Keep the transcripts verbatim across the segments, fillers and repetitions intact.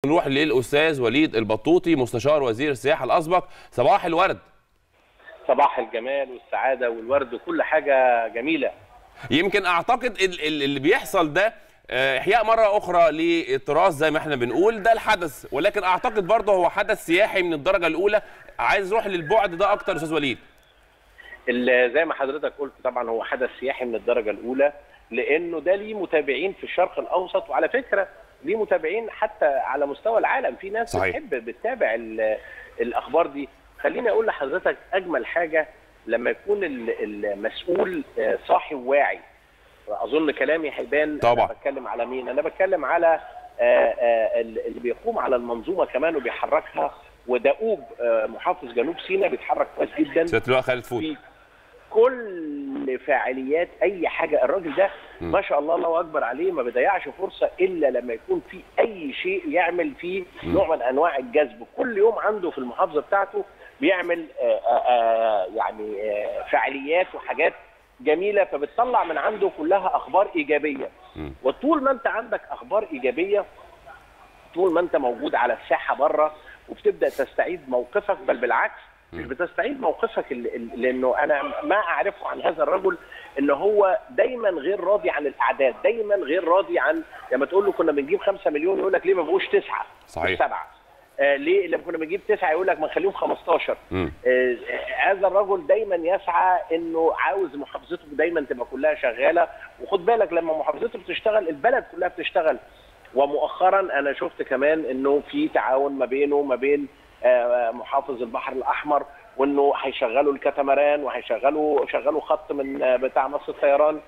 نروح للاستاذ وليد البطوطي مستشار وزير السياحه الاسبق. صباح الورد. صباح الجمال والسعاده والورد وكل حاجه جميله. يمكن اعتقد اللي بيحصل ده احياء مره اخرى للتراث زي ما احنا بنقول، ده الحدث، ولكن اعتقد برضه هو حدث سياحي من الدرجه الاولى. عايز اروح للبعد ده اكتر استاذ وليد. زي ما حضرتك قلت طبعا هو حدث سياحي من الدرجه الاولى، لانه ده ليه متابعين في الشرق الاوسط، وعلى فكره ليه متابعين حتى على مستوى العالم. في ناس صحيح. بتحب بتتابع الاخبار دي. خليني اقول لحضرتك اجمل حاجه لما يكون المسؤول صاحي وواعي. اظن كلامي هيبان طبعا. انا بتكلم على مين؟ انا بتكلم على اللي بيقوم على المنظومه كمان وبيحركها، ودؤوب محافظ جنوب سيناء بيتحرك كويس جدا. سياده اللواء خالد فوت. كل فعاليات اي حاجه الراجل ده م. ما شاء الله الله اكبر عليه، ما بيضيعش فرصه الا لما يكون في اي شيء يعمل فيه م. نوع من انواع الجذب. كل يوم عنده في المحافظه بتاعته بيعمل آآ آآ يعني آآ فعاليات وحاجات جميله، فبتطلع من عنده كلها اخبار ايجابيه. م. وطول ما انت عندك اخبار ايجابيه، طول ما انت موجود على الساحه بره وبتبدا تستعيد موقفك، بل بالعكس مش بتستعيد موقفك، لانه انا ما اعرفه عن هذا الرجل ان هو دايما غير راضي عن الاعداد، دايما غير راضي عن لما تقول له كنا بنجيب خمسة مليون يقول لك ليه ما بقوش تسعة؟ صحيح. سبعة. آه ليه لما كنا بنجيب تسعة يقول لك ما نخليهم خمستاشر. آه هذا الرجل دايما يسعى انه عاوز محافظته دايما تبقى كلها شغاله، وخد بالك لما محافظته بتشتغل البلد كلها بتشتغل. ومؤخرا انا شفت كمان انه في تعاون ما بينه وما بين محافظ البحر الاحمر، وانه هيشغلوا الكاتاماران وهيشغلوا شغلوا خط من بتاع مصر الطيران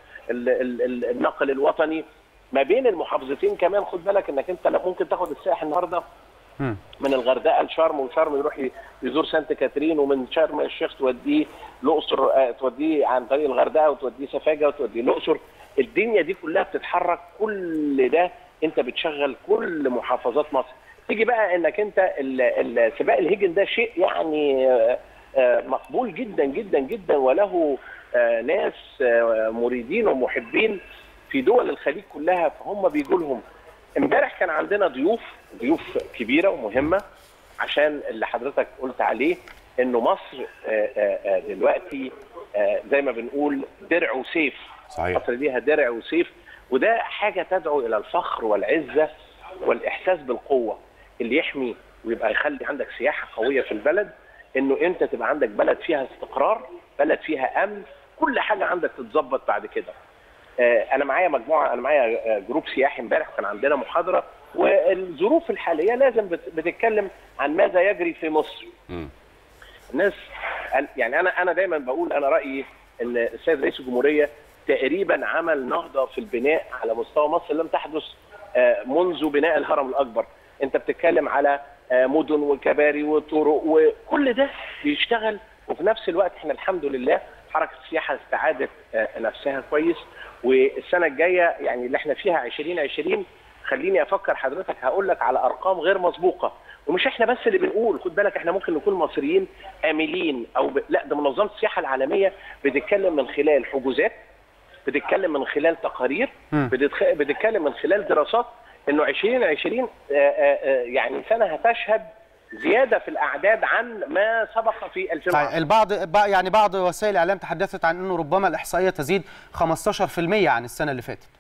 النقل الوطني ما بين المحافظتين كمان. خد بالك انك انت ممكن تاخد السائح النهارده من الغردقه لشرم، وشرم يروح يزور سانت كاترين، ومن شرم الشيخ توديه الاقصر، توديه عن طريق الغردقه وتوديه سفاجه وتوديه الاقصر. الدنيا دي كلها بتتحرك، كل ده انت بتشغل كل محافظات مصر. تيجي بقى انك انت سباق الهجن ده شيء يعني مقبول جدا جدا جدا، وله ناس مريدين ومحبين في دول الخليج كلها، فهم بيجوا لهم. امبارح كان عندنا ضيوف ضيوف كبيره ومهمه، عشان اللي حضرتك قلت عليه انه مصر دلوقتي زي ما بنقول درع وسيف. صحيح. مصر ليها درع وسيف، وده حاجه تدعو الى الفخر والعزه والاحساس بالقوه اللي يحمي ويبقى يخلي عندك سياحه قويه في البلد، انه انت تبقى عندك بلد فيها استقرار، بلد فيها امن، كل حاجه عندك تتظبط بعد كده. انا معايا مجموعه، انا معايا جروب سياحي امبارح كان عندنا محاضره، والظروف الحاليه لازم بتتكلم عن ماذا يجري في مصر. م. الناس يعني انا انا دايما بقول انا رايي ان السيد رئيس الجمهوريه تقريبا عمل نهضه في البناء على مستوى مصر لم تحدث منذ بناء الهرم الاكبر. انت بتتكلم على مدن وكباري وطرق وكل ده بيشتغل، وفي نفس الوقت احنا الحمد لله حركه السياحه استعادت نفسها كويس. والسنه الجايه يعني اللي احنا فيها عشرين عشرين، خليني افكر حضرتك هقول لك على ارقام غير مسبوقه، ومش احنا بس اللي بنقول، خد بالك احنا ممكن نكون مصريين املين او ب... لا ده منظمه السياحه العالميه بتتكلم من خلال حجوزات، بتتكلم من خلال تقارير، بتتخ... بتتكلم من خلال دراسات انه عشرين عشرين يعني سنه هتشهد زياده في الاعداد عن ما سبق في ألفين وعشرة. البعض يعني بعض وسائل الاعلام تحدثت عن انه ربما الاحصائيه تزيد خمستاشر في المية عن السنه اللي فاتت.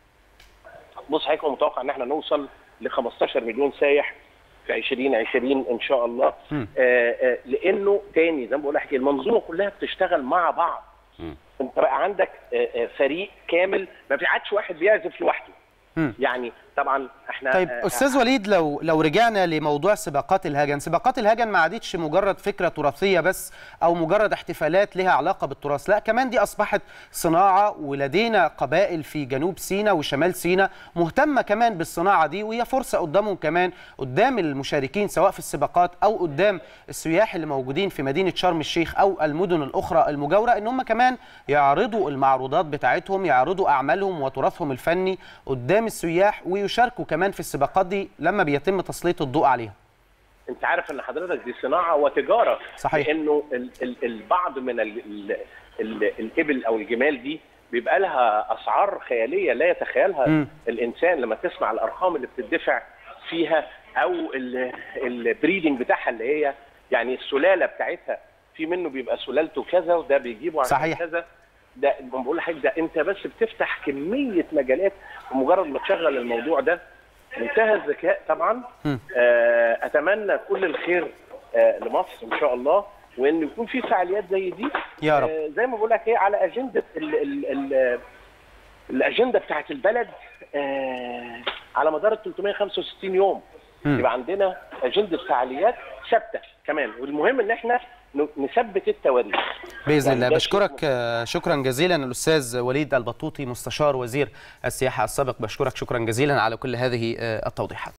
بص هيكون متوقع ان احنا نوصل ل خمستاشر مليون سايح في عشرين عشرين ان شاء الله. آآ آآ لانه تاني زي ما بقول لك المنظومه كلها بتشتغل مع بعض. م. انت بقى عندك فريق كامل، ما في عادش واحد بيعزف لوحده. م. يعني طبعا احنا طيب استاذ وليد، لو لو رجعنا لموضوع سباقات الهجن، سباقات الهجن ما عادتش مجرد فكره تراثيه بس او مجرد احتفالات لها علاقه بالتراث، لا كمان دي اصبحت صناعه، ولدينا قبائل في جنوب سيناء وشمال سيناء مهتمه كمان بالصناعه دي، وهي فرصه قدامهم كمان قدام المشاركين سواء في السباقات او قدام السياح اللي موجودين في مدينه شرم الشيخ او المدن الاخرى المجاوره، ان هم كمان يعرضوا المعروضات بتاعتهم، يعرضوا اعمالهم وتراثهم الفني قدام السياح، ويشاركوا كمان في السباقات دي لما بيتم تسليط الضوء عليها. انت عارف ان حضرتك دي صناعه وتجاره. صحيح. لانه البعض من ال ال ال الابل او الجمال دي بيبقى لها اسعار خياليه لا يتخيلها م. الانسان. لما تسمع الارقام اللي بتدفع فيها او البريدنج بتاعها اللي هي يعني السلاله بتاعتها، في منه بيبقى سلالته كذا وده بيجيبه عن كذا. ده بقول لحضرتك ده انت بس بتفتح كميه مجالات بمجرد ما تشغل الموضوع ده. منتهى الذكاء طبعا. اتمنى كل الخير لمصر ان شاء الله، وان يكون في فعاليات زي دي يا رب. زي ما بقول لك هي على اجنده ال ال ال الاجنده بتاعت البلد على مدار ال ثلاثمائة وخمسة وستين يوم. م. يبقى عندنا اجنده فعاليات ثابته كمان، والمهم ان احنا نثبت التواريخ باذن الله. يعني بشكرك شكرا جزيلا الاستاذ وليد البطوطي مستشار وزير السياحه السابق، بشكرك شكرا جزيلا على كل هذه التوضيحات.